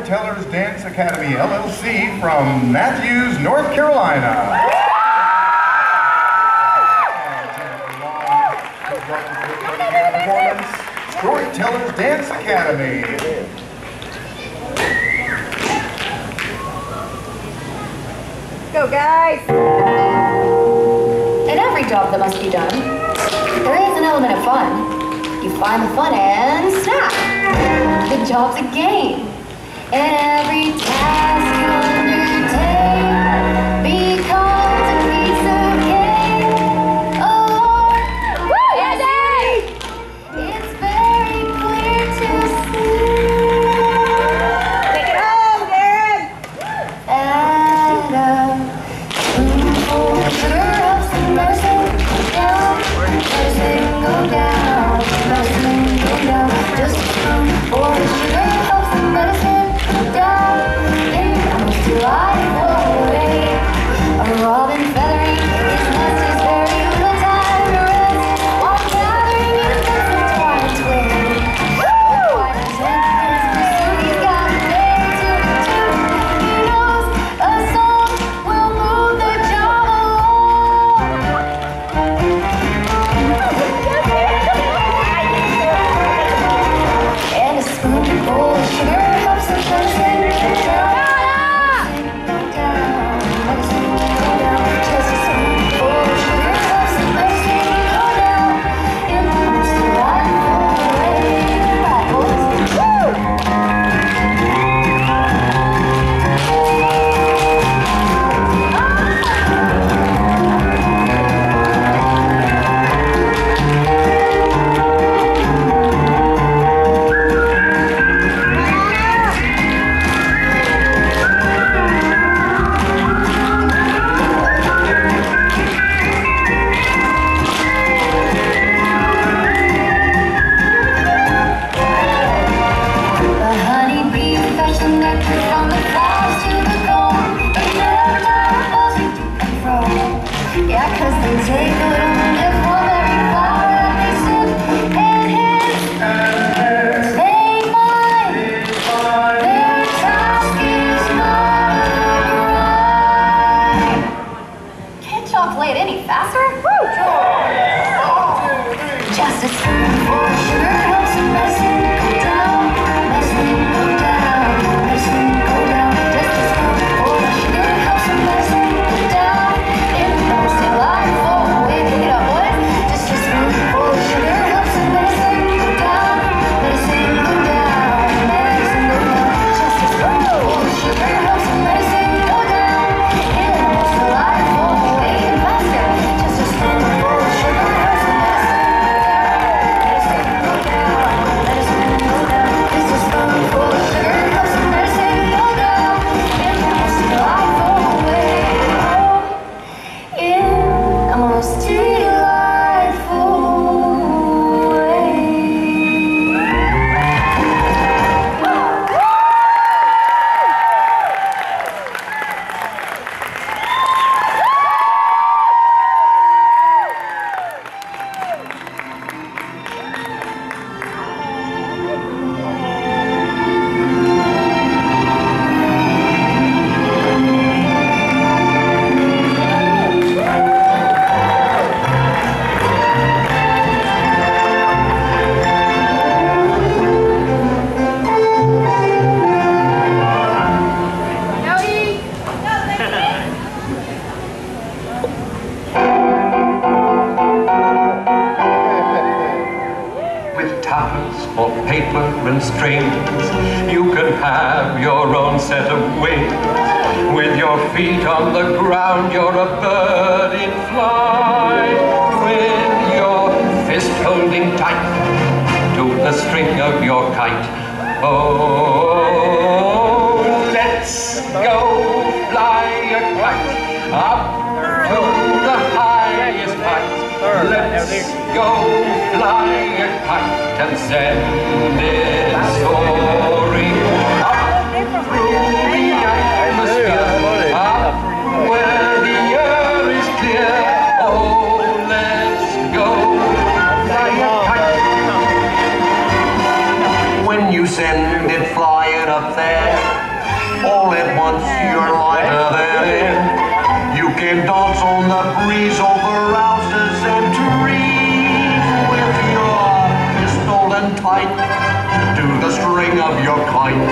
Storytellers Dance Academy, LLC from Matthews, North Carolina. Storytellers Dance Academy. Go, guys! In every job that must be done, there is an element of fun. You find the fun and snap! The job's a game. And every task you undertake becomes a piece of cake. Oh, woo, Eddie! It's very clear to see. Take it home, Darren! Add a spoonful of sugar, of some medicine, down, medicine, go down, medicine, go down, just a spoonful of sugar, of some medicine, go down, in a most delightful way. A robin feathering his nest is very little time to rest, while gathering his nuts and twines with. Quite as his pursuit, he's got a day to do. He knows a song will move the job along. And a spoonful of sugar helps the medicine go down. Go down, medicine go down. Just a spoonful of sugar helps the medicine go down. In the most delightful way. Right, boys? Woo! The honeybee fetched the nectar from the flowers to the comb. They never buzzing to and fro. Yeah, 'cause they take a little nip from every flower that they sip and hit. They find their task is not right. Can't y'all play it any faster? Woo! Just a spoonful of sugar helps the medicine go down. Medicine go down. Medicine go down. Just a spoonful of sugar helps the medicine go down. In the most delightful way. Pick it up, boys. Just a spoonful of sugar helps the medicine go down. Medicine go down. Medicine go down. Just a spoonful of sugar helps the medicine go down. In the most delightful way. And faster. Just a spoonful of sugar helps the medicine go down. Medicine go down. Just a spoonful of sugar helps the medicine go down. In the most delightful way. In the most delightful way. With tatters for paper and strings, you can have your own set of wings. With your feet on the ground, you're a bird in flight. With your fist holding tight to the string of your kite. Oh, let's go fly a kite up to the highest height. Let's go fly a kite and send it soaring up through the atmosphere, up where the air is clear. Oh, let's go fly a kite. When you send it flying get up there. All at once you're lighter than air. You can dance on the breeze over houses and trees with your pistol and tight to the string of your kite.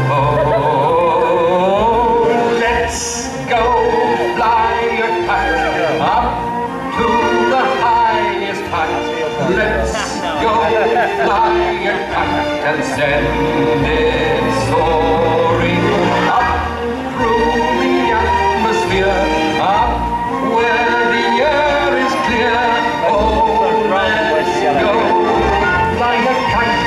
Oh, let's go fly a kite up to the highest height. Let's go fly a kite and send it soaring up through the atmosphere, up where the air is clear. Oh, let's go fly a kite.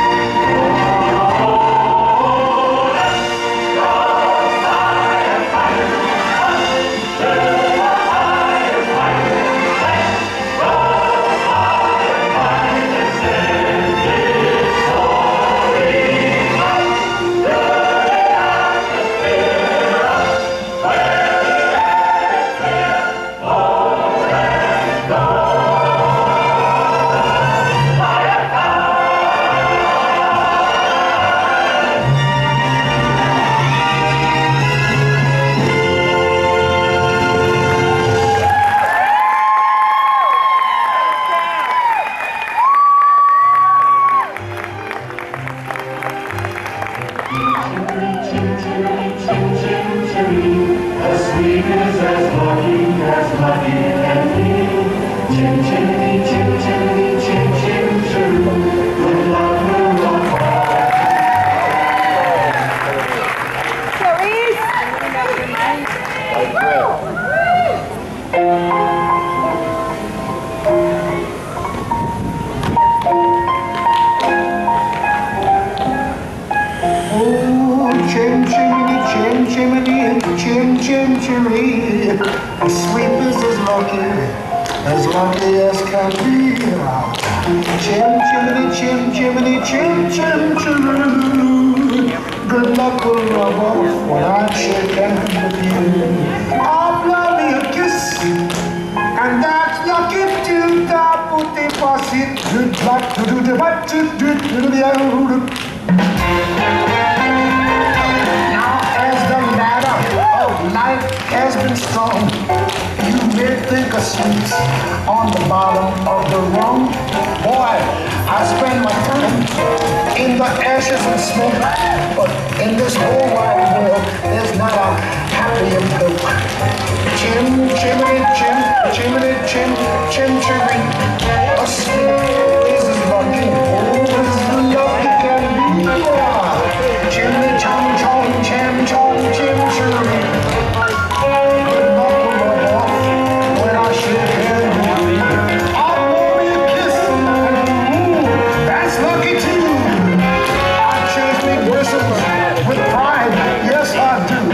With pride, yes I do.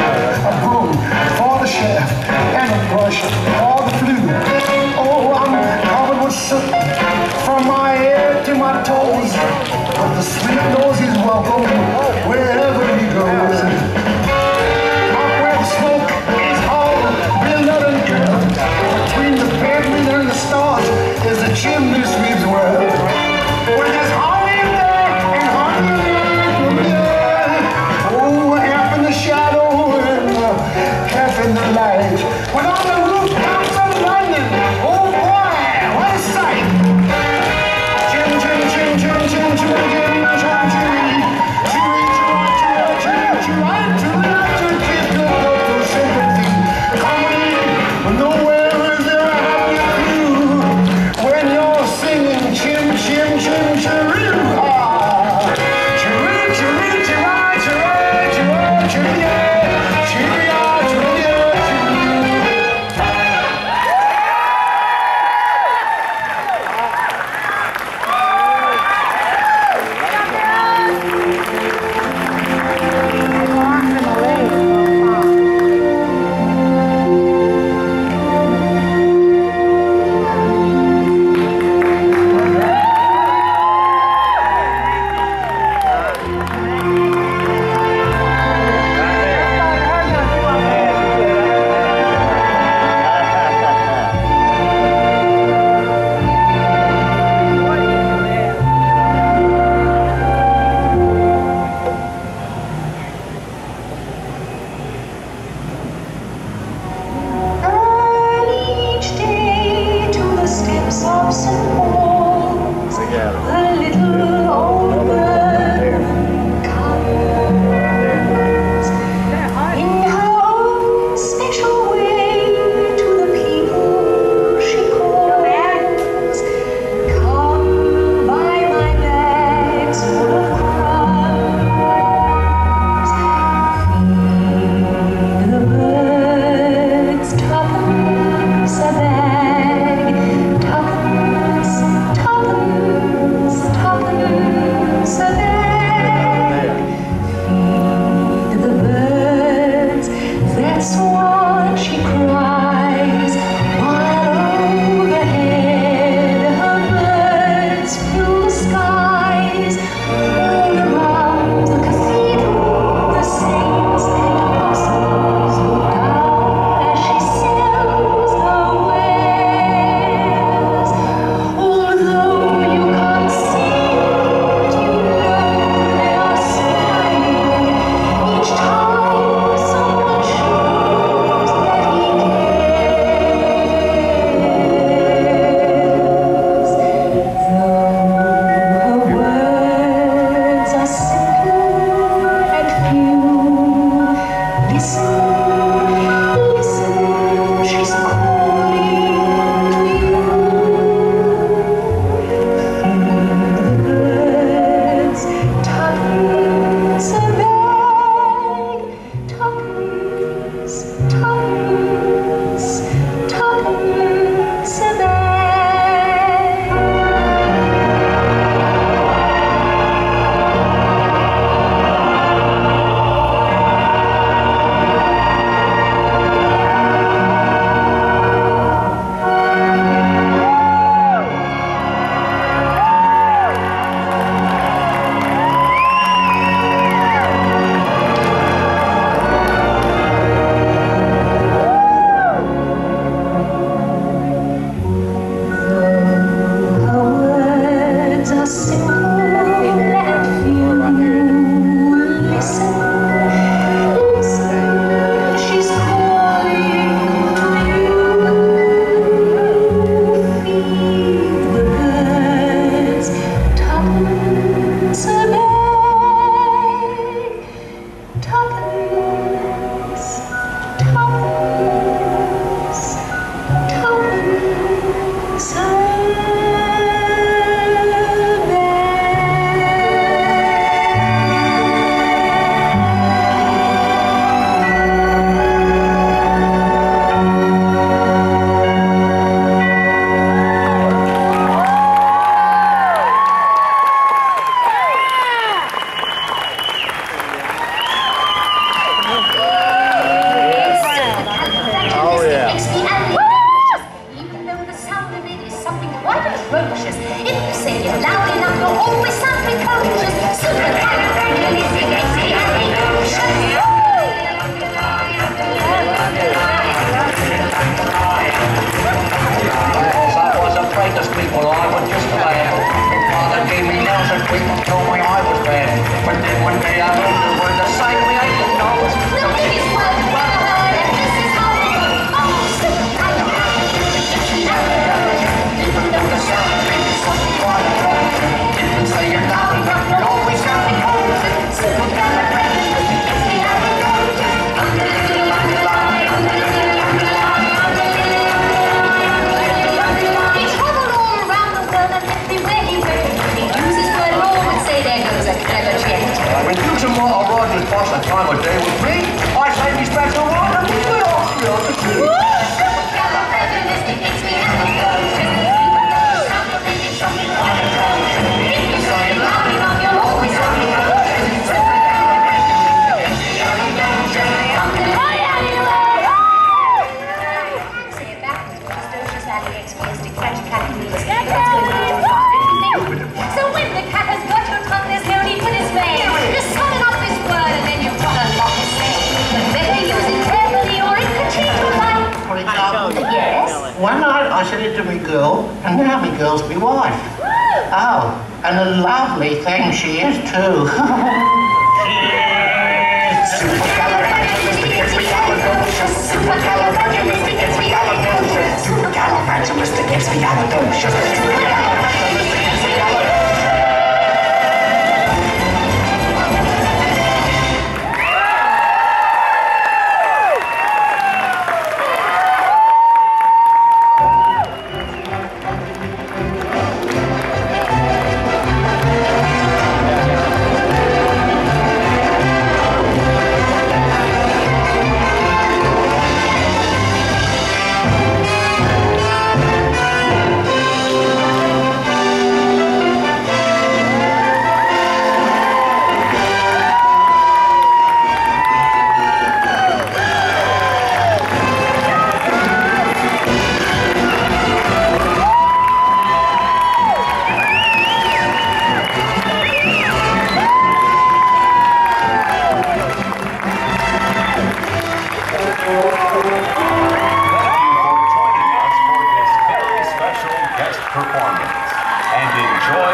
Wouldn't you want a ride just pass the time of day with me? I say we spend the ride and we will ask you to see. So when the cat has got your tongue, there's no need for display. Just summon up this word and then you've got a lot to say. But better use it carefully or it could change your life. For example, Yes? one night I said it to me girl, and now my girl's my wife. Oh, and a lovely thing she is too.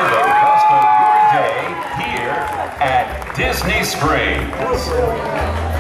Disney Springs.